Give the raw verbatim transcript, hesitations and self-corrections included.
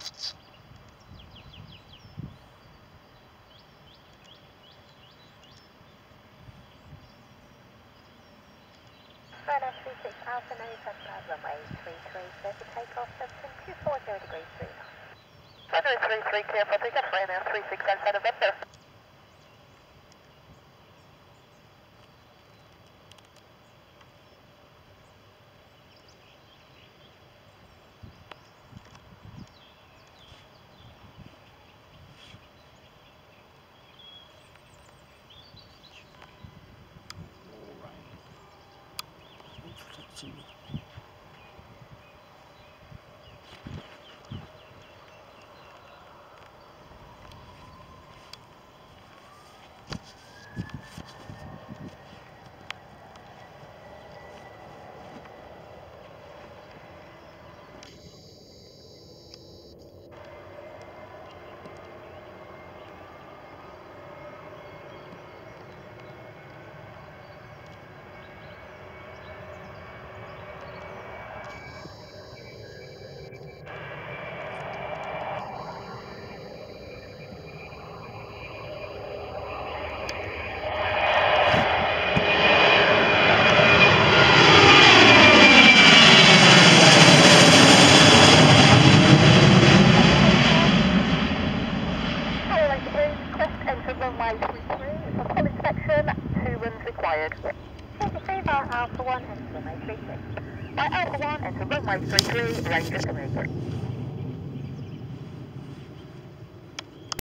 Ryanair three six Alpha, now you've had runway three three, clear for takeoff, Septon two four zero degrees three knots. Runway three three, clear for takeoff, Ryanair three six Alpha November. twenty-three bar Alpha one, enter runway three six. By Alpha one, enter runway three three, range estimated.